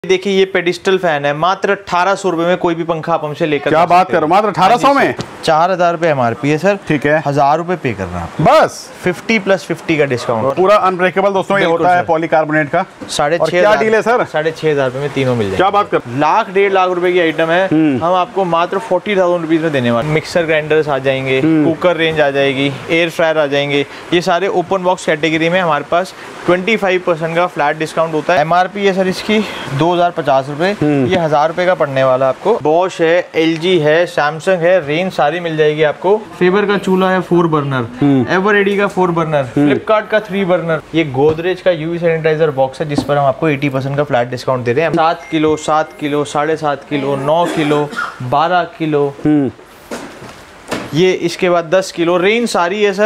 देखिए ये pedestal fan है, मात्र 1800 रुपए में कोई भी पंखा आप हमसे लेकर। क्या बात करो, मात्र 1800 में? 4000 रुपए MRP है सर। ठीक है, 1000 रुपए पे करना बस। 50 प्लस 50 का डिस्काउंट, पूरा अनब्रेकेबल दोस्तों ये होता है पॉलीकार्बोनेट का। 6500। क्या डील है सर? 6500 रुपए में तीनों मिल जाएंगे। क्या बात कर, लाख 1.5 लाख रुपए की आइटम है, हम आपको मात्र 40,000 रुपीज में देने वाले। मिक्सर ग्राइंडर्स आ जाएंगे, कुकर रेंज आ जाएगी, एयर फ्रायर आ जाएंगे। ये सारे ओपन बॉक्स कैटेगरी में हमारे पास 25% का फ्लैट डिस्काउंट होता है। MRP है सर इसकी 2050 रुपए, ये 1000 रुपए का पड़ने वाला आपको। बॉश है, LG है, सैमसंग है, रेंज सारी मिल जाएगी आपको। फेबर का चूल्हा है 4 बर्नर, एवररेडी का 4 बर्नर, फ्लिपकार्ट का 3 बर्नर। ये गोदरेज का UV सैनिटाइजर बॉक्स है जिस पर हम आपको 80% का फ्लैट डिस्काउंट दे रहे हैं। 7 kilo, 7 kilo, 7.5 kilo, 9 kilo, 12 kilo, ये इसके बाद 10 किलो, रेंज सारी है सर।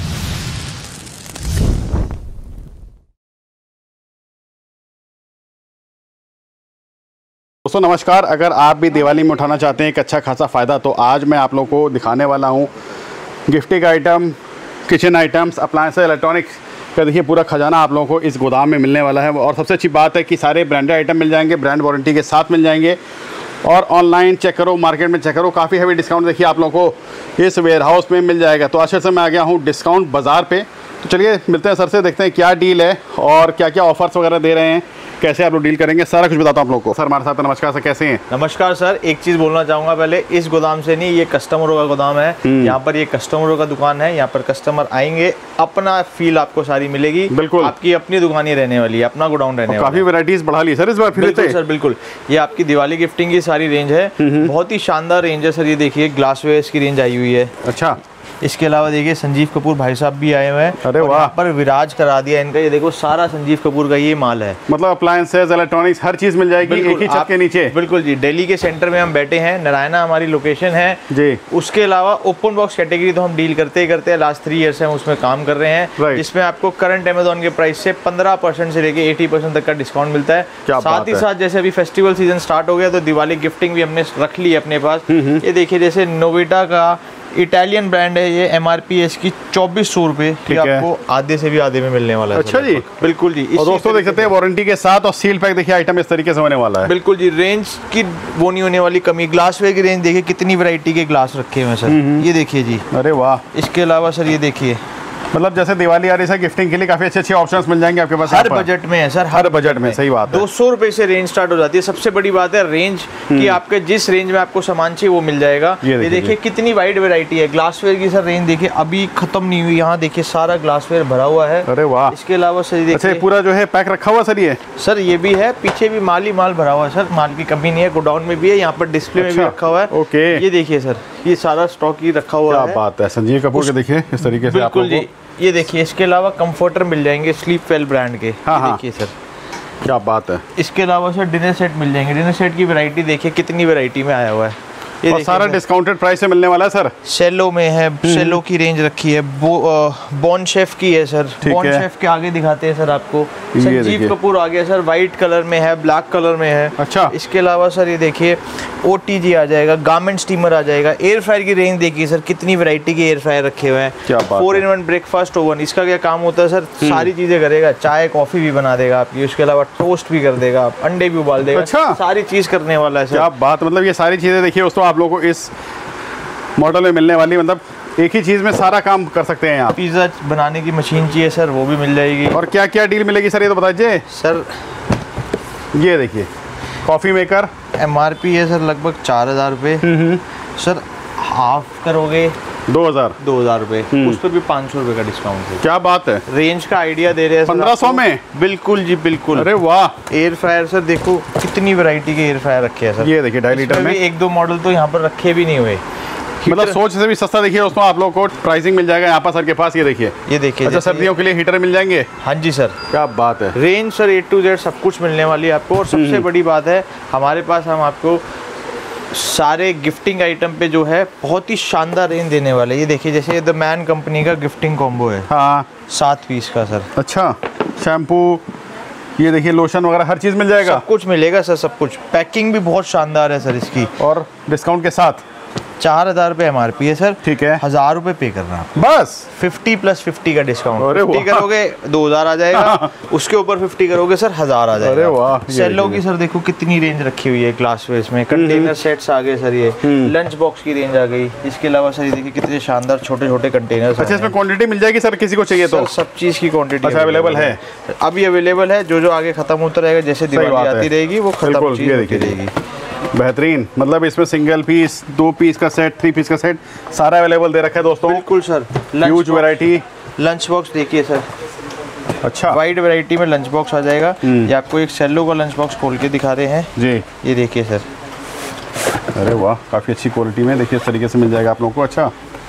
दोस्तों नमस्कार, अगर आप भी दिवाली में उठाना चाहते हैं एक अच्छा खासा फ़ायदा, तो आज मैं आप लोगों को दिखाने वाला हूं gifting item, kitchen items, appliances, electronics का देखिए पूरा खजाना आप लोगों को इस गोदाम में मिलने वाला है। और सबसे अच्छी बात है कि सारे ब्रांडेड आइटम मिल जाएंगे, ब्रांड वारंटी के साथ मिल जाएंगे। और ऑनलाइन चेक करो, मार्केट में चेक करो, काफ़ी हैवी डिस्काउंट देखिए आप लोगों को इस वेयर हाउस में मिल जाएगा। तो आज से मैं आ गया हूँ डिस्काउंट बाज़ार पे। तो चलिए मिलते हैं सर से, देखते हैं क्या डील है और क्या क्या ऑफर्स वगैरह दे रहे हैं, कैसे आप लोग डील करेंगे, सारा कुछ बताता हूँ आप लोगों को। सर हमारे साथ नमस्कार सर, कैसे हैं? नमस्कार सर, एक चीज़ बोलना चाहूँगा पहले, इस गोदाम से नहीं, ये कस्टमरों का गोदाम है। यहाँ पर ये कस्टमरों का दुकान है, यहाँ पर कस्टमर आएंगे, अपना फील आपको सारी मिलेगी। बिल्कुल, आपकी अपनी दुकान ही रहने वाली है, अपना गोडाउन रहने वाला है। काफ़ी वैरायटीज बढ़ा ली सर इस बार फिर। बिल्कुल सर, बिल्कुल। ये आपकी दिवाली गिफ्टिंग की सारी रेंज है, बहुत ही शानदार रेंज है सर। ये देखिए ग्लासवेयर की रेंज आई हुई है। अच्छा, इसके अलावा देखिए संजीव कपूर भाई साहब भी आए हुए हैं। अरे वाह, यहाँ पर विराज करा दिया इनका। ये देखो सारा संजीव कपूर का ये माल है, मतलब अप्लायंसेस, इलेक्ट्रॉनिक्स, हर चीज मिल जाएगी एक ही छत के नीचे। बिल्कुल जी, दिल्ली के सेंटर में हम बैठे हैं, नारायणा हमारी लोकेशन है जी। उसके अलावा ओपन बॉक्स कैटेगरी तो हम डील करते ही करते हैं, लास्ट 3 ईयर से हम उसमें काम कर रहे हैं, जिसमें आपको करंट अमेजोन के प्राइस से 15% से लेके 80% तक का डिस्काउंट मिलता है। साथ ही साथ जैसे अभी फेस्टिवल सीजन स्टार्ट हो गया तो दिवाली गिफ्टिंग भी हमने रख ली है अपने पास। ये देखिए जैसे नोवेटा का इटालियन ब्रांड है, ये MRP है इसकी 2400 रुपए, आपको आधे से भी आधे में मिलने वाला है। अच्छा जी, बिल्कुल जी। और दोस्तों देख सकते हैं वारंटी के साथ और सील पैक देखिए आइटम इस तरीके से होने वाला है। बिल्कुल जी, रेंज की वो नहीं होने वाली कमी। ग्लासवेयर की रेंज देखिए कितनी वैरायटी के ग्लास रखे हुए हैं सर, ये देखिए जी। अरे वाह, इसके अलावा सर ये देखिए, मतलब जैसे दिवाली आ रही है गिफ्टिंग के लिए काफी अच्छे ऑप्शंस मिल जाएंगे आपके पास। हर बजट में है सर, हर बजट में। सही बात है, 200 रुपए से रेंज स्टार्ट हो जाती है। सबसे बड़ी बात है रेंज की, आपके जिस रेंज में आपको सामान चाहिए वो मिल जाएगा। ये देखिए कितनी वाइड वैरायटी है। ग्लासवेयर की सर रेंज देखिए अभी खत्म नहीं हुई, यहाँ देखिए सारा ग्लासवेयर भरा हुआ है। अरे वाह। इसके अलावा सर देखिए पूरा जो है पैक रखा हुआ सर, ये सर ये भी है, पीछे भी माल ही माल भरा हुआ है सर, माल की कमी नहीं है। गोडाउन में भी है, यहाँ पर डिस्प्ले में भी रखा हुआ है। ओके, ये देखिए सर, ये सारा स्टॉक ही रखा हुआ है। क्या बात है, संजीव कपूर के देखिए इस तरीके से। बिल्कुल जी, ये देखिए इसके अलावा कंफर्टर मिल जाएंगे स्लीप वेल ब्रांड के। देखिए सर, क्या बात है। इसके अलावा सर डिनर सेट मिल जाएंगे। डिनर सेट की वैरायटी देखिए कितनी वैरायटी में आया हुआ है। और सारा डिस्काउंटेड प्राइस से मिलने वाला है सर। सेलो में है, सेलो की रेंज रखी है, बॉन शेफ की है सर। बॉन शेफ के आगे दिखाते हैं सर आपको, संजीव कपूर आ गया सर, व्हाइट कलर में है, ब्लैक कलर में है। अच्छा, इसके अलावा सर ये देखिए OTG आ जाएगा, गारमेंट स्टीमर आ जाएगा। एयर फ्रायर की रेंज देखिए सर, कितनी वैरायटी के एयर फ्रायर रखे हुए हैं। 4-in-1 ब्रेकफास्ट ओवन, इसका क्या काम होता है सर, सारी चीजें करेगा, चाय कॉफी भी बना देगा आपकी, उसके अलावा टोस्ट भी कर देगा, अंडे भी उबाल देगा। अच्छा, सारी चीज करने वाला है सर। क्या बात, मतलब ये सारी चीजें देखिए दोस्तों आप लोगों को इस मॉडल में मिलने वाली, मतलब एक ही चीज में सारा काम कर सकते हैं आप। पिज्जा बनाने की मशीन चाहिए सर, वो भी मिल जाएगी। और क्या क्या डील मिलेगी सर, ये तो बताइए सर। ये देखिए कॉफी मेकर, MRP है सर लगभग 4000 रुपये सर, हाफ करोगे 2000 रुपये, उस पर भी 500 रुपये का डिस्काउंट है। क्या बात है, रेंज का आइडिया दे रहे हैं 1500 में। बिल्कुल जी, बिल्कुल। अरे वाह। एयर फ्रायर सर देखो कितनी वैरायटी के एयर फ्रायर रखे हैं सर। ये देखिए 2.5 लीटर में 1-2 मॉडल तो यहाँ पर रखे भी नहीं हुए, मतलब सोच से भी सस्ता देखिए दोस्तों आप लोगों को प्राइसिंग मिल जाएगा यहाँ पर सर के पास। ये देखिए, ये देखिए। अच्छा, सर्दियों के लिए हीटर मिल जाएंगे। हाँ जी सर। क्या बात है, range sir A to Z सब कुछ मिलने वाली है आपको। और सबसे बड़ी बात है हमारे पास, हम आपको सारे गिफ्टिंग आइटम पे जो है बहुत ही शानदार रेंज देने वाले। ये देखिए जैसे द मैन कंपनी का गिफ्टिंग कॉम्बो है, हाँ, 7 पीस का सर। अच्छा, शैम्पू, ये देखिए लोशन वगैरह हर चीज मिल जाएगा, सब कुछ मिलेगा सर, सब कुछ। पैकिंग भी बहुत शानदार है सर इसकी, और डिस्काउंट के साथ। 4000 रुपये MRP है सर। ठीक है, 1000 रुपये पे करना है बस 50 + 50 का डिस्काउंट। अरे 50 करोगे 2000 आ जाएगा, उसके ऊपर 50 करोगे सर 1000 आ जाएगा। अरे वाह, सेलो की सर देखो कितनी रेंज रखी हुई है ग्लासवेयर में। कंटेनर सेट्स आ गए सर, ये लंच बॉक्स की रेंज आ गई। इसके अलावा सर ये देखिए कितने शानदार छोटे छोटे कंटेनर। अच्छा, इसमें क्वांटिटी मिल जाएगी सर किसी को चाहिए तो? सब चीज़ की क्वांटिटी अच्छा अवेलेबल है, अभी अवेलेबल है। जो आगे खत्म होता रहेगा, जैसे दिवाली आती रहेगी वो खत्म चीज़ होती रहेगी। बेहतरीन, मतलब इसमें सिंगल पीस, 2 पीस का सेट, 3 पीस का सेट सारा अवेलेबल दे रखा है दोस्तों। बिल्कुल sir, huge variety. Lunch box देखिए सर, अच्छा वाइड वैरायटी में लंच बॉक्स आ जाएगा। ये आपको एक सेलो का लंच बॉक्स खोल के दिखा रहे हैं जी, ये देखिए सर। अरे वाह, काफ़ी अच्छी क्वालिटी में देखिए इस तरीके से मिल जाएगा आप लोगों को। अच्छा,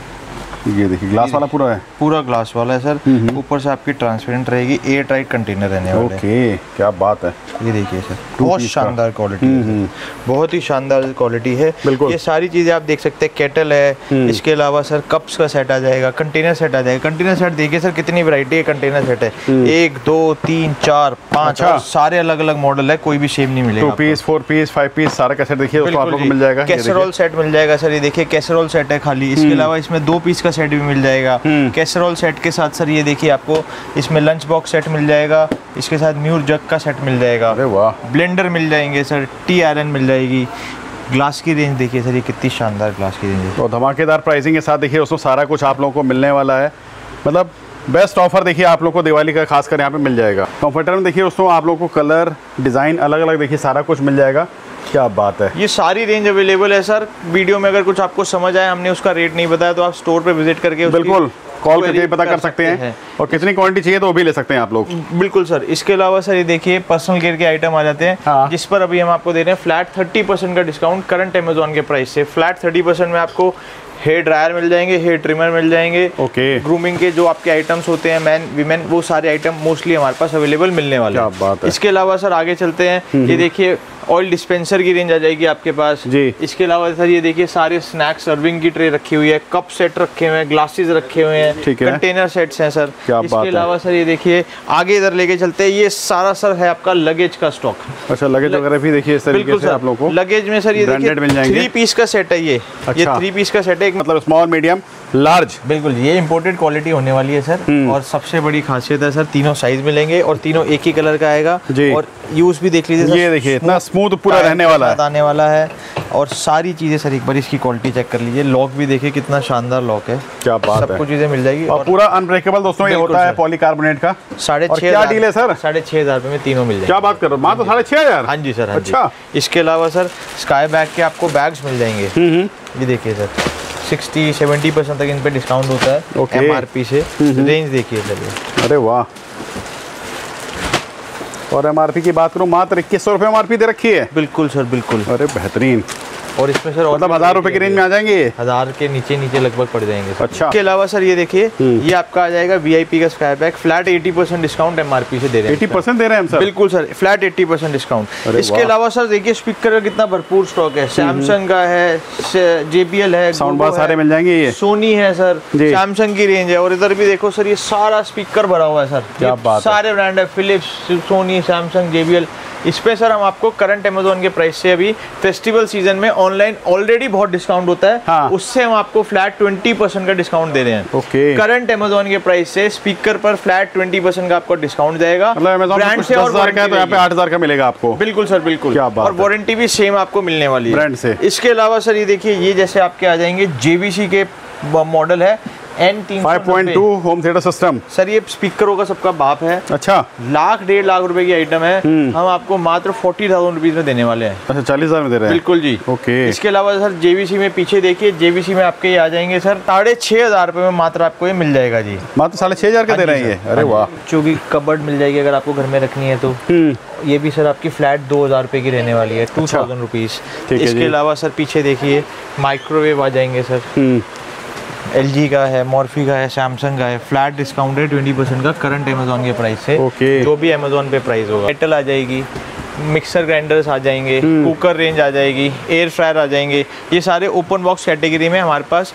ये देखिए ग्लास वाला पूरा है, पूरा ग्लास वाला है सर। ऊपर से आपकी ट्रांसपेरेंट रहेगी, एयर टाइट कंटेनर रहने वाले हैं। ओके, क्या बात है। ये देखिए सर, बहुत शानदार क्वालिटी है, बहुत ही शानदार क्वालिटी है। बिल्कुल, ये सारी चीज़ें आप देख सकते हैं। केटल है, इसके अलावा सर कप्स का सेट आ जाएगा, कंटेनर सेट आ जाएगा। कंटेनर सेट देखिए सर कितनी वैरायटी है कंटेनर सेट है। 1 2 3 4 5 और सारे अलग अलग मॉडल है, कोई भी सेम नहीं मिलेगा। 2 पीस 4 पीस 5 पीस सारा का सेट देखिए दोस्तों आप लोगों को मिल जाएगा। कैसरोल सेट मिल जाएगा सर, ये देखिए कैसरोल सेट है खाली। इसके अलावा इसमें 2 पीस का सेट भी मिल जाएगा। कैसरोल सेट के साथ सर ये देखिए आपको इसमें लंच बॉक्स सेट मिल जाएगा, इसके साथ म्यूर जग का सेट मिल जाएगा। अरे वाह, ब्लेंडर मिल जाएंगे सर, टी आयरन मिल जाएगी। ग्लास की रेंज देखिए सर, ये कितनी शानदार ग्लास की रेंज है। तो धमाकेदार प्राइसिंग के साथ देखिए दोस्तों सारा कुछ आप लोगों को मिलने वाला है। मतलब बेस्ट ऑफर देखिए आप लोगों को दिवाली का खासकर यहाँ पे मिल जाएगा। कंफर्टर में देखिए दोस्तों आप लोगों को कलर डिज़ाइन अलग अलग देखिए सारा कुछ मिल जाएगा। क्या बात है, ये सारी रेंज अवेलेबल है सर। वीडियो में अगर कुछ आपको समझ आए, हमने उसका रेट नहीं बताया, तो आप स्टोर पे विजिट करके बिल्कुल कॉल करके पता कर सकते हैं। और कितनी क्वांटिटी चाहिए तो वो भी ले सकते हैं आप लोग। बिल्कुल सर। इसके अलावा सर ये देखिए पर्सनल केयर के आइटम आ जाते हैं। हाँ। जिस पर अभी हम आपको दे रहे हैं फ्लैट 30% का डिस्काउंट करंट अमेजोन के प्राइस से। फ्लैट 30% में आपको हेयर ड्रायर मिल जाएंगे, हेयर ट्रिमर मिल जाएंगे। ओके, ग्रूमिंग के जो आपके आइटम्स होते हैं मैन वीमेन, वो सारे आइटम मोस्टली हमारे पास अवेलेबल मिलने वाले हैं। क्या बात है। इसके अलावा सर आगे चलते हैं, ये देखिए ऑयल डिस्पेंसर की रेंज आ जाएगी आपके पास जी। इसके अलावा सर ये देखिए सारे स्नैक सर्विंग की ट्रे रखी हुई है, कप सेट रखे हुए हैं, ग्लासेस रखे हुए हैं, कंटेनर सेट्स हैं सर। इसके अलावा सर ये देखिए आगे इधर लेके चलते हैं, ये सारा सर है आपका लगेज का स्टॉक। अच्छा, लगेज वगैरह भी देखिए इस तरीके से आप लोगों को लगेज में सर ये देखिए मिल जाएंगे। 3 पीस का सेट है ये। ये 3 पीस का सेट है, मतलब स्मॉल मीडियम लार्ज। बिल्कुल, ये इंपोर्टेड क्वालिटी होने वाली है सर। और सबसे बड़ी खासियत है सर, तीनों साइज मिलेंगे और तीनों एक ही कलर का आएगा। और यूज भी देख लीजिए, ये देखिए इतना स्मूथ पूरा रहने वाला है, आने वाला है। और सारी चीजें सर एक बार इसकी क्वालिटी चेक कर लीजिए। लॉक भी देखिए कितना शानदार लॉक है। क्या बात है, सब कुछ चीजें मिल जाएगी और पूरा अनब्रेकेबल दोस्तों ये होता है पॉलीकार्बोनेट का। 6,500 क्या डील है सर? 6,500 रुपए में तीनों मिल जाएंगे। क्या बात कर रहे हो, मात्र 6,500? हाँ जी सर, हाँ अच्छा। इसके अलावा सर स्काई बैग के आपको बैग्स मिल जाएंगे। ये देखिए सर 60-70% तक इन पे डिस्काउंट होता है MRP से। रेंज देखिए सर, अरे वाह। और MRP की बात करूँ, मात्र 2100 रुपये MRP दे रखी है। बिल्कुल सर, बिल्कुल। अरे बेहतरीन। और इसमें सर मतलब 1000 रुपए की रेंज में आ जाएंगे, 1000 के नीचे लगभग पड़ जाएंगे। अच्छा। इसके अलावा सर ये देखिए, ये आपका आ जाएगा VIP का Sky bag, flat 80% discount MRP से दे रहे हैं। 80% दे रहे हैं हम सर? बिल्कुल सर, फ्लैट 80% डिस्काउंट। इसके अलावा सर देखिए स्पीकर का कितना भरपूर स्टॉक है। सैमसंग का है, JBL है, साउंड बार सारे मिल जाएंगे। ये सोनी है सर, सैमसंग की रेंज है। और इधर भी देखो सर, ये सारा स्पीकर भरा हुआ है सर। क्या बात है। सारे ब्रांड है, फिलिप्स, सोनी, सैमसंग, JBL। इस पे सर हम आपको करंट अमेजोन के प्राइस से, अभी फेस्टिवल सीजन में ऑनलाइन ऑलरेडी बहुत डिस्काउंट होता है। हाँ। उससे हम आपको फ्लैट 20% का डिस्काउंट दे रहे हैं। ओके। करंट अमेजोन के प्राइस से स्पीकर पर फ्लैट 20% का आपको डिस्काउंट जाएगा। ब्रांड से और 10,000 का तो यहाँ पे 8,000 का मिलेगा आपको। बिल्कुल सर, बिल्कुल। और वारंटी भी सेम आपको मिलने वाली है ब्रांड से। इसके अलावा सर ये देखिए, ये जैसे आपके आ जाएंगे JVC के मॉडल है N300 5.2 home theatre system. Sir ये स्पीकरों का सबका बाप है। अच्छा। 1,00,000-1.5 लाख रुपए की आइटम है। हम आपको मात्र 40,000 रुपीज में देने वाले हैं। अच्छा, 40,000 में दे रहे हैं? बिल्कुल जी। ओके। इसके अलावा सर JVC में पीछे देखिए, JVC में आपके ये आ जाएंगे सर 6,500 रुपए में मात्र आपको ये मिल जाएगा जी। मात्र 6,500 का दे रहे हैं ये? अरे वाह। चूंकि कबर्ड मिल जाएगी अगर आपको घर में रखनी है तो। ये भी सर आपकी फ्लैट 2,000 रुपए की रहने वाली है, 2,000 रुपीज। इसके अलावा सर पीछे देखिए माइक्रोवेव आ जाएंगे सर। LG का है, मॉर्फी का है, सैमसंग का है। फ्लैट डिस्काउंट है 20% का करंट अमेजोन के प्राइस से। जो भी अमेजोन पे प्राइस होगा। केटल आ जाएगी, मिक्सर ग्राइंडर्स आ जाएंगे, कुकर रेंज आ जाएगी, एयर फ्रायर आ जाएंगे। ये सारे ओपन बॉक्स कैटेगरी में हमारे पास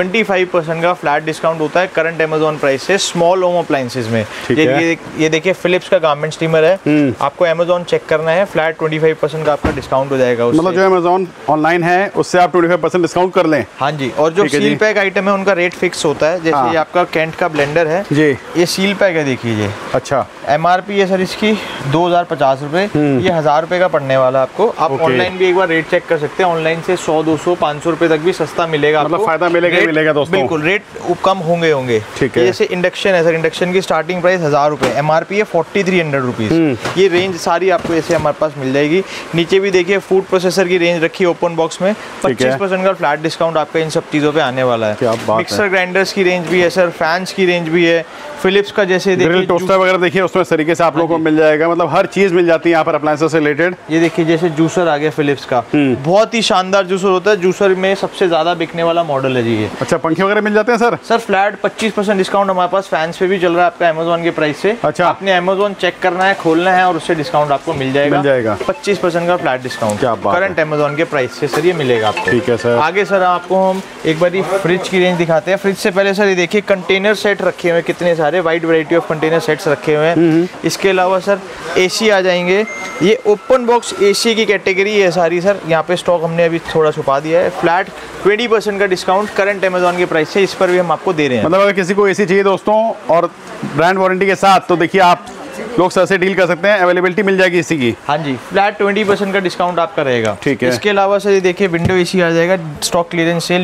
25% का फ्लैट डिस्काउंट होता है करंट अमेजोन प्राइस से स्मॉल होम अप्लायंसेज में। ये देखिए फिलिप्स का गारमेंट स्टीमर है, आपको अमेजोन चेक करना है, फ्लैट 25% का आपका डिस्काउंट हो जाएगा। मतलब जो अमेजोन ऑनलाइन है उससे आप 25% डिस्काउंट कर लें। हाँ जी, और जो सील पैक आइटम है उनका रेट फिक्स होता है। जैसे ये आपका कैंट का ब्लेंडर है जी, ये सील पैक है, देखिए। अच्छा, MRP है सर इसकी 2050 रुपए, ये 1000 रुपए का पड़ने वाला आपको। आप ऑनलाइन भी एक बार रेट चेक कर सकते हैं, ऑनलाइन से 100, 200, 500 रुपए तक भी सस्ता मिलेगा। मतलब फायदा मिलेगा दोस्तों, बिल्कुल रेट कम होंगे। ठीक है। जैसे इंडक्शन है सर, इंडक्शन की स्टार्टिंग प्राइस 1000 रुपए, MRP है 4300 रुपीज। ये रेंज सारी आपको ऐसे हमारे पास मिल जाएगी। नीचे भी देखिए फूड प्रोसेसर की रेंज रखी है ओपन बॉक्स में, 25% का फ्लैट डिस्काउंट आपका इन सब चीजों पे आने वाला है। मिक्सर ग्राइंडर्स की रेंज भी है सर, फैंस की रेंज भी है, फिलिप्स का जैसे ग्रिल टोस्टर वगैरह देखिए उसमें इस तरीके से आप लोगों को मिल जाएगा। मतलब हर चीज मिल जाती है यहाँ पर अप्लायंसेस से रिलेटेड। ये देखिए जैसे जूसर आ गया फिलिप्स का, बहुत ही शानदार जूसर होता है, जूसर में सबसे ज्यादा बिकने वाला मॉडल है जी ये। अच्छा, पंखे वगैरह मिल जाते हैं सर? सर फ्लैट 25% डिस्काउंट हमारे पास फैंस पे भी चल रहा है आपका अमेजोन के प्राइस से। अच्छा, आपने अमेजोन चेक करना है, खोलना है और उससे डिस्काउंट आपको मिल जाएगा 25% का फ्लैट डिस्काउंट करंट अमेजोन के प्राइस से सर ये मिलेगा आपको। ठीक है सर। आगे सर आपको हम एक बार फ्रिज की रेंज दिखाते हैं। फ्रिज से पहले सर ये देखिए कंटेनर सेट रखे हुए हैं, कितने सारे wide variety of container sets रखे हुए हैं। इसके अलावा सर एसी आ जाएंगे, ये ओपन बॉक्स एसी की कैटेगरी है सारी सर। यहाँ पे स्टॉक हमने अभी थोड़ा छुपा दिया है। फ्लैट 20% का डिस्काउंट करंट अमेजोन के प्राइस से इस पर भी हम आपको दे रहे हैं। मतलब अगर किसी को एसी चाहिए दोस्तों और ब्रांड वारंटी के साथ, तो देखिए आप लोग सर से डील कर सकते हैं, अवेलेबिलिटी मिल जाएगी इसी की। हाँ जी, फ्लैट 20% का डिस्काउंट आपका रहेगा। ठीक है। इसके अलावा सर ये देखिए विंडो एसी आ जाएगा, स्टॉक क्लियरेंस सेल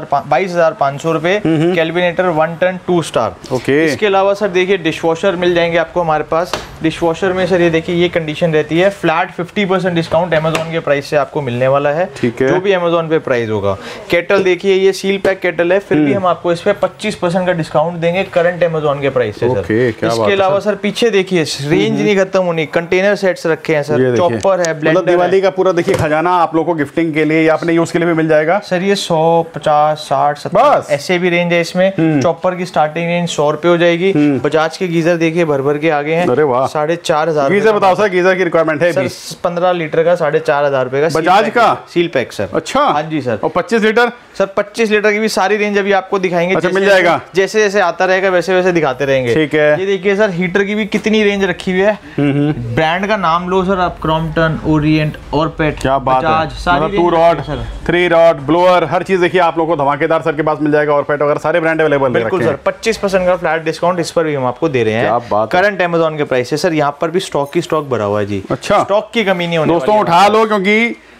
22,500 रुपए, कैलविनेटर 1 टन 2 स्टार। ओके। इसके अलावा सर देखिए डिश वॉशर मिल जाएंगे आपको हमारे पास। डिश वॉशर में सर ये देखिए ये कंडीशन रहती है, फ्लैट 50% डिस्काउंट अमेजोन के प्राइस से आपको मिलने वाला है। ठीक है। जो भी अमेजोन पे प्राइस होगा। केटल देखिए ये सील पैक केटल है, फिर भी हम आपको इस पे 25% का डिस्काउंट देंगे करंट अमेजोन के प्राइस से सर। इसके अलावा सर पीछे देखिए रेंज नहीं खत्म होनी, कंटेनर सेट्स रखे हैं सर, चॉपर है, ब्लेंडर है। दिवाली का पूरा देखिए खजाना आप लोगों को गिफ्टिंग के लिए या अपने यूज के लिए भी मिल जाएगा सर। ये 100, 50, 60, 70 ऐसे भी रेंज है इसमें। चॉपर की स्टार्टिंग रेंज 100 रुपए हो जाएगी। बजाज के गीजर देखिए भर के आगे हैं। अरे वाह, 4,500 गीजर बताओ सर, गीजर की रिक्वायरमेंट है सर 15 लीटर का 4,500 रुपए का बजाज का सील पैक सर। अच्छा, हाँ जी सर। और 25 लीटर सर 25 लीटर की भी सारी रेंज अभी आपको दिखाएंगे। अच्छा, मिल जाएगा जैसे जैसे आता रहेगा वैसे वैसे दिखाते रहेंगे। ठीक है। ये देखिए सर हीटर की भी कितनी रेंज रखी हुई है। ब्रांड का नाम लो सर आप, क्रॉम्पटन, ओरिएंट, ऑरपेट, क्या बात है। सारी 2 रॉड, 3 रॉड, ब्लोअर, हर चीज देखिए आप लोगों को धमाकेदार सर के पास मिल जाएगा। ऑरपेट वगैरह सारे ब्रांड अवेलेबल है। बिल्कुल सर, 25% का फ्लैट डिस्काउंट इस पर भी हम आपको दे रहे हैं करंट अमेजोन के प्राइस से सर। यहाँ पर भी स्टॉक भरा हुआ है जी। अच्छा, स्टॉक की कमी नहीं होने दोस्तों, उठा लो क्योंकि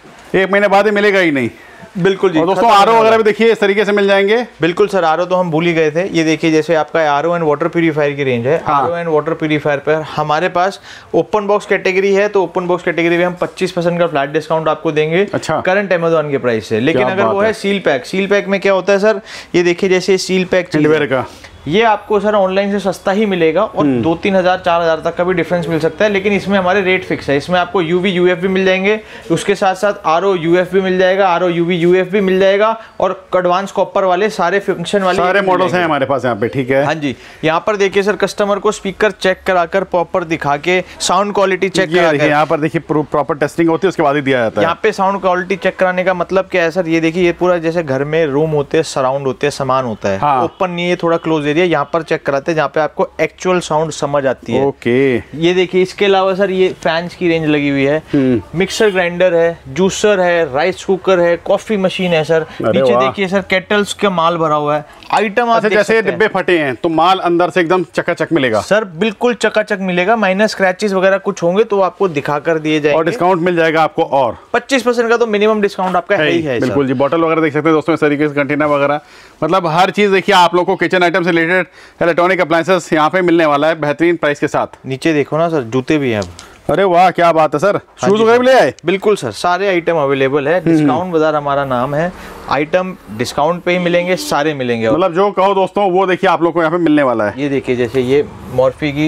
1 महीने बाद ही मिलेगा ही नहीं। बिल्कुल जी। और दोस्तों आरओ वगैरह भी देखिए इस तरीके से मिल जाएंगे। बिल्कुल सर, आरओ तो हम भूल ही गए थे। ये देखिए जैसे आपका आरओ एंड वाटर प्यूरीफायर की रेंज है। आरओ एंड वाटर प्यूरीफायर पर हमारे पास ओपन बॉक्स कैटेगरी है, तो ओपन बॉक्स कैटेगरी में हम 25% का फ्लैट डिस्काउंट आपको देंगे। अच्छा, करंट अमेजोन के प्राइस से। लेकिन अगर वो है सील पैक, सील पैक में क्या होता है सर, ये देखिए जैसे सील पैक का ये आपको सर ऑनलाइन से सस्ता ही मिलेगा और 2-3 हज़ार 4,000 तक का भी डिफरेंस मिल सकता है। लेकिन इसमें हमारे रेट फिक्स है। इसमें आपको यूवी यूएफ भी मिल जाएंगे, उसके साथ साथ आरओ यूएफ भी मिल जाएगा, आरओ यूवी यूएफ भी मिल जाएगा और एडवांस कॉपर वाले सारे फंक्शन वाले सारे मॉडल्स हैं हमारे पास यहाँ पे। ठीक है। हाँ जी, यहाँ पर देखिए सर कस्टमर को स्पीकर चेक कराकर प्रॉपर दिखा के साउंड क्वालिटी चेक कराकर, यहाँ पर देखिए प्रॉपर टेस्टिंग होती है, उसके बाद ही दिया जाता है। यहाँ पे साउंड क्वालिटी चेक कराने का मतलब क्या है सर, ये देखिए ये पूरा जैसे घर में रूम होते हैं, सराउंड होते हैं, सामान होता है, ओपन नहीं है, थोड़ा क्लोज एरिया, यहाँ पर चेक कराते हैं जहाँ पे आपको एक्चुअल साउंड समझ आती है। ओके। ये देखिए इसके अलावा सर ये फैंस की रेंज लगी हुई है, मिक्सर ग्राइंडर है, जूसर है, राइस कुकर है, कॉफी मशीन है सर। नीचे देखिए सर केटल्स का माल भरा हुआ है। आइटम आप जैसे डिब्बे फटे हैं तो माल अंदर से एकदम चकाचक मिलेगा सर, बिल्कुल चकाचक मिलेगा। माइनस स्क्रैचेस वगैरह कुछ होंगे तो आपको दिखा कर दिए जाएंगे और डिस्काउंट मिल जाएगा आपको। और 25% का तो मिनिमम डिस्काउंट आपका है ही है। बिल्कुल जी। बॉटल वगैरह देख सकते हैं दोस्तों, इस तरीके से कंटेनर वगैरह, मतलब हर चीज देखिए आप लोगों को किचन आइटम से रिलेटेड इलेक्ट्रॉनिक अप्लायंसेस यहाँ पे मिलने वाला है बेहतरीन प्राइस के साथ। नीचे देखो ना सर, जूते भी हैं। अरे वाह, क्या बात है सर। शूज वगैरह भी ले आए? बिल्कुल सर, सारे आइटम अवेलेबल है। डिस्काउंट बाजार हमारा नाम है आइटम डिस्काउंट पे ही मिलेंगे, सारे मिलेंगे। मतलब जो कहो दोस्तों वो देखिए आप लोग को यहाँ पे मिलने वाला है। ये देखिए जैसे ये मॉर्फी की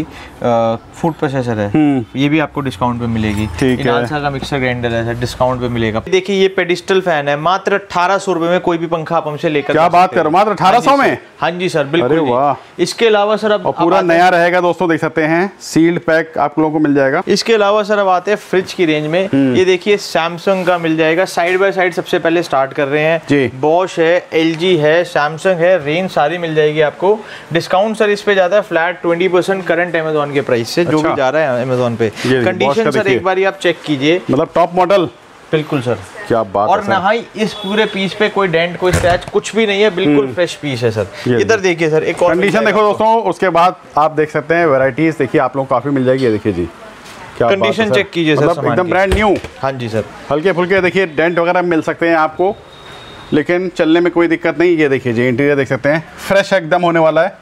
फूड प्रोसेसर है, ये भी आपको डिस्काउंट पे मिलेगी। ठीक है। इनालसा का मिक्सर ग्राइंडर है सर, डिस्काउंट पे मिलेगा। देखिए ये पेडिस्टल फैन है, मात्र 1800 रुपए में कोई भी पंखा आप हमसे लेकर। क्या बात करो, मात्र 1800 में? हाँ जी सर, बिल्कुल। अरे वाह। इसके अलावा सर अब पूरा नया रहेगा दोस्तों, देख सकते हैं सील्ड पैक आप लोगों को मिल जाएगा। इसके अलावा सर अब आते हैं फ्रिज की रेंज में। ये देखिए सैमसंग का मिल जाएगा, साइड बाय साइड सबसे पहले स्टार्ट कर रहे हैं जी। बॉश है, LG है, सैमसंग है, रेंज सारी मिल जाएगी आपको। डिस्काउंट सर इस पे जाता है फ्लैट 20% करंट अमेज़न के प्राइस से, जो भी जा रहा है अमेज़न पे। कंडीशन सर एक बार आप चेक कीजिए, मतलब टॉप मॉडल। बिल्कुल सर, क्या बात और है। नहाई इस पूरे पीस पे कोई डेंट कोई स्क्रैच कुछ भी नहीं है, बिल्कुल फ्रेश पीस है सर। इधर देखिए सर एक और कंडीशन देखो दोस्तों। उसके बाद आप देख सकते हैं वैरायटीज देखिए आप लोग काफी मिल जाएगी। देखिए जी क्या कंडीशन चेक कीजिए सर, मतलब एकदम ब्रांड न्यू। हाँ जी सर, हल्के फुल्के देखिए डेंट वगैरह मिल सकते हैं आपको, लेकिन चलने में कोई दिक्कत नहीं। ये देखिए जी इंटीरियर देख सकते हैं, फ्रेश एकदम होने वाला है।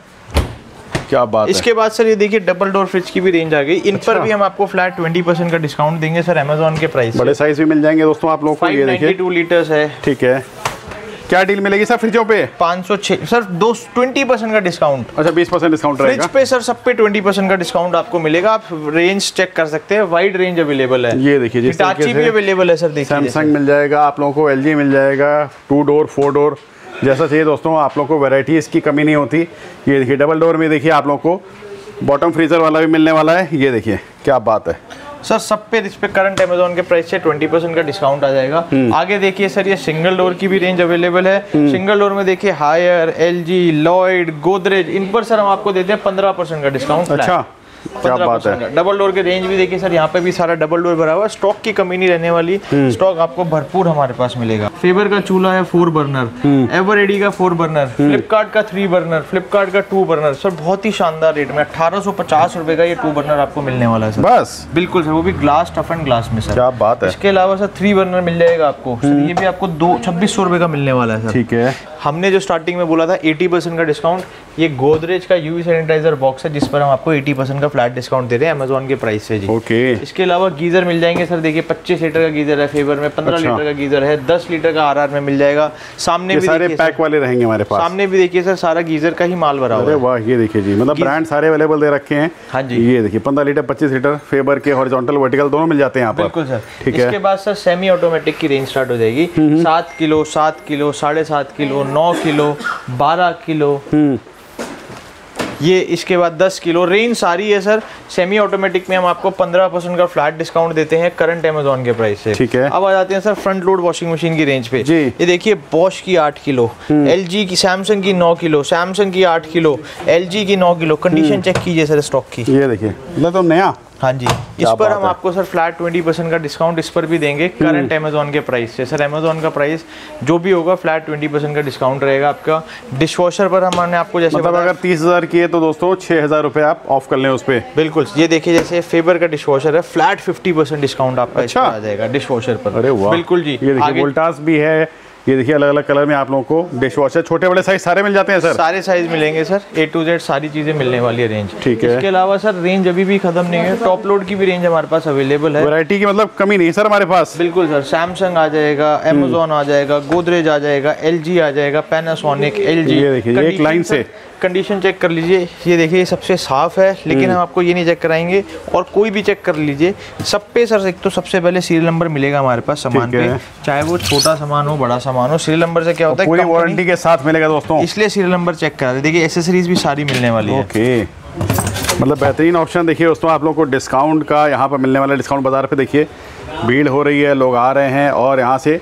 क्या बात इसके है। बाद सर ये देखिए डबल डोर फ्रिज की भी रेंज आ गई। इन पर भी हम आपको फ्लैट 20% का डिस्काउंट देंगे सर अमेज़न के प्राइस। बड़े साइज भी मिल जाएंगे दोस्तों आप लोग को। ये देखिए 592 लीटर्स है। ठीक है। क्या डील मिलेगी सर फ्रिजों पे? 506 सर 20% का डिस्काउंट। अच्छा 20% डिस्काउंट रहेगा फ्रिज पे सर सब पे 20% का डिस्काउंट आपको मिलेगा। आप रेंज चेक कर सकते हैं, वाइड रेंज अवेलेबल है। ये देखिए हिटाची भी अवेलेबल है सर, देखिए सैमसंग मिल जाएगा आप लोगों को, LG मिल जाएगा, 2 डोर 4 डोर जैसा चाहिए दोस्तों आप लोग को। वैरायटीज की कमी नहीं होती। ये देखिए डबल डोर में देखिए आप लोग को बॉटम फ्रीजर वाला भी मिलने वाला है। ये देखिए क्या बात है सर, सब पे इस पे करंट अमेज़न के प्राइस से 20% का डिस्काउंट आ जाएगा। आगे देखिए सर ये सिंगल डोर की भी रेंज अवेलेबल है। सिंगल डोर में देखिए हायर, LG, लॉयड, गोदरेज, इन पर सर हम आपको देते हैं 15% का डिस्काउंट। अच्छा क्या बात है। डबल डोर के रेंज भी देखिए सर, यहाँ पे भी सारा डबल डोर भरा हुआ है। स्टॉक की कमी नहीं रहने वाली, स्टॉक आपको भरपूर हमारे पास मिलेगा। फेबर का चूल्हा है 4 बर्नर, एवररेडी का 4 बर्नर, फ्लिपकार्ट का 3 बर्नर, फ्लिपकार्ट का 2 बर्नर। सर बहुत ही शानदार रेट में 1850 रुपए का ये 2 बर्नर आपको मिलने वाला है सर। बस बिल्कुल सर, वो भी ग्लास, टफ एंड ग्लास में सर। क्या बात है। इसके अलावा सर 3 बर्नर मिल जाएगा आपको सर, ये भी आपको 2600 रुपए का मिलने वाला है सर। ठीक है। हमने जो स्टार्टिंग में बोला था 80% का डिस्काउंट, ये गोदरेज का यूवी सैनिटाइजर बॉक्स है जिस पर हम आपको 80% का फ्लैट डिस्काउंट दे रहे हैं अमेज़न के प्राइस से जी। ओके। इसके अलावा गीजर मिल जाएंगे सर, देखिए 25 लीटर का गीजर है फेवर में, 15 लीटर का गीजर है, 10 लीटर का RR में मिल जाएगा। सामने भी सारे पैक वाले रहेंगे हमारे पास। सामने भी देखिए सर सारा गीजर का ही माल भरा हुआ है। वाह ये देखिए जी, मतलब ब्रांड सारे अवेलेबल दे रखे हैं। हाँ जी। ये देखिए 15 लीटर 25 लीटर फेबर के हॉरिजॉन्टल वर्टिकल दोनों मिल जाते हैं यहाँ पर। बिल्कुल सर। ठीक है। इसके बाद सर सेमी ऑटोमेटिक की रेंज स्टार्ट हो जाएगी। 7 kilo, 7 kilo, 7.5 kilo, 9 kilo, 12 kilo, ये इसके बाद 10 किलो, रेंज सारी है सर। सेमी ऑटोमेटिक में हम आपको 15% का फ्लैट डिस्काउंट देते हैं करंट अमेज़न के प्राइस से। ठीक है। अब आ जाते हैं sir front load washing machine की रेंज पे जी। ये देखिए बॉश की 8 किलो, LG की, सैमसंग की 9 किलो, सैमसंग की 8 किलो, LG की 9 किलो। कंडीशन चेक कीजिए सर स्टॉक की। ये देखिए मतलब तो नया। हाँ जी, इस पर हम आपको सर फ्लैट 20% का डिस्काउंट इस पर भी देंगे करंट अमेज़न के प्राइस से। सर अमेज़न का प्राइस जो भी होगा फ्लैट 20% का डिस्काउंट रहेगा आपका। डिशवॉशर पर हमने आपको जैसे मतलब अगर 30,000 की है तो दोस्तों 6,000 रुपए आप ऑफ कर लें उस पे। बिल्कुल, ये देखिए जैसे फेबर का डिशवॉशर है, फ्लैट 50% डिस्काउंट आपका इस पर आ जाएगा डिशवॉशर पर। अरे वाह बिल्कुल जी। ये देखिए वोल्टास भी है। ये देखिए अलग अलग कलर में आप लोगों को डिशवॉशर छोटे बड़े साइज सारे मिल जाते हैं सर। सारे साइज मिलेंगे सर, A to Z सारी चीजें मिलने वाली है रेंज। ठीक है। इसके अलावा सर रेंज अभी भी खत्म नहीं है, टॉप लोड की भी रेंज हमारे पास अवेलेबल है। वैरायटी की मतलब कमी नहीं है सर हमारे पास। बिल्कुल सर, सैमसंग आ जाएगा, अमेज़न आ जाएगा, गोदरेज आ जाएगा, LG आ जाएगा, पैनासोनिक, LG। ये देखिए एक लाइन से कंडीशन चेक कर लीजिए। ये देखिए ये सबसे साफ है, लेकिन हम आपको ये नहीं चेक कराएंगे, और कोई भी चेक कर लीजिए सब पे सर। एक तो सबसे पहले सीरियल नंबर मिलेगा हमारे पास सामान पे, चाहे वो छोटा सामान हो बड़ा सामान हो। सीरियल नंबर से क्या होता है, पूरी वारंटी के साथ मिलेगा दोस्तों, इसलिए सीरियल नंबर चेक करा दे। देखिए एसेसरीज भी सारी मिलने वाली है। ओके, मतलब बेहतरीन ऑप्शन देखिए दोस्तों आप लोग को डिस्काउंट का यहाँ पर मिलने वाला। डिस्काउंट बाजार पे देखिए भीड़ हो रही है, लोग आ रहे हैं और यहाँ से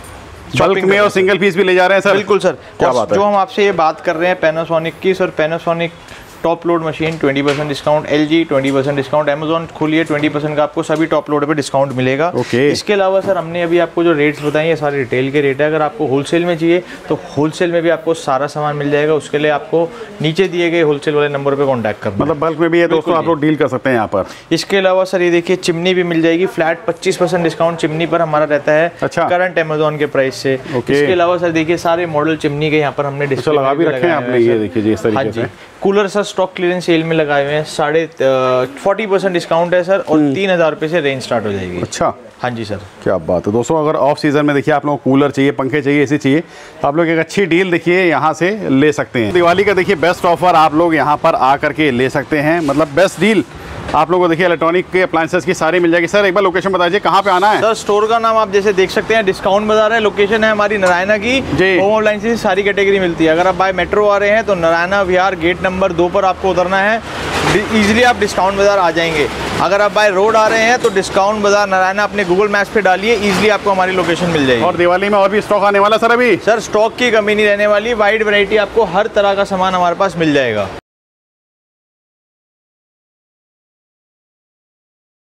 बल्क में और सिंगल पीस भी ले जा रहे हैं सर। बिल्कुल सर। क्या बात है। जो हम आपसे ये बात कर रहे हैं पैनासोनिक की sir, Panasonic top load machine 20% discount, LG 20% discount, Amazon खोलिए 20% का आपको सभी टॉप लोड पे डिस्काउंट मिलेगा। ओके। इसके अलावा सर हमने अभी आपको जो रेट्स बताए ये सारे रिटेल के रेट है। अगर आपको होलसेल में चाहिए तो होलसेल में भी आपको सारा सामान मिल जाएगा। उसके लिए आपको नीचे दिए गए होलसेल वाले नंबर पे कांटेक्ट करना। मतलब बल्क में भी है दोस्तों, आप लोग डील कर सकते हैं यहाँ पर। इसके अलावा सर ये देखिए चिमनी भी मिल जाएगी, फ्लैट 25% डिस्काउंट चिमनी पर हमारा रहता है। अच्छा। करंट अमेज़न के प्राइस से। इसके अलावा सर देखिए सारे मॉडल चिमनी के यहाँ पर हमने डिस्प्ले लगा भी रखे हैं आपने। ये देखिए जी इस तरीके से। Cooler sir stock clearance sale में लगाए हुए हैं, 40% डिस्काउंट है सर, और 3,000 रुपये से रेंज स्टार्ट हो जाएगी। अच्छा हाँ जी सर। क्या बात है दोस्तों, अगर ऑफ सीजन में देखिए आप लोगों को कूलर चाहिए, पंखे चाहिए, एसी चाहिए, तो आप लोग एक अच्छी डील देखिए यहाँ से ले सकते हैं। दिवाली का देखिए बेस्ट ऑफर आप लोग यहाँ पर आ करके ले सकते हैं, मतलब बेस्ट डील आप लोगों को देखिए इलेक्ट्रॉनिक के अप्लायंसेस की सारी मिल जाएगी। सर एक बार लोकेशन बता दीजिए कहाँ पे आना है? सर स्टोर का नाम आप जैसे देख सकते हैं डिस्काउंट बाजार है, लोकेशन है हमारी नारायणा की। होम अप्लायंसेस सारी कैटेगरी मिलती है। अगर आप बाय मेट्रो आ रहे हैं तो नारायणा विहार गेट नंबर 2 पर आपको उतरना है, इजीली आप डिस्काउंट बाजार आ जाएंगे। अगर आप बाय रोड आ रहे हैं तो डिस्काउंट बाजार नारायणा अपने गूगल मैप्स पे डालिए, इजीली आपको हमारी लोकेशन मिल जाएगी। और दिवाली में और भी स्टॉक आने वाला सर? अभी सर स्टॉक की कमी नहीं रहने वाली, वाइड वैरायटी, आपको हर तरह का सामान हमारे पास मिल जाएगा।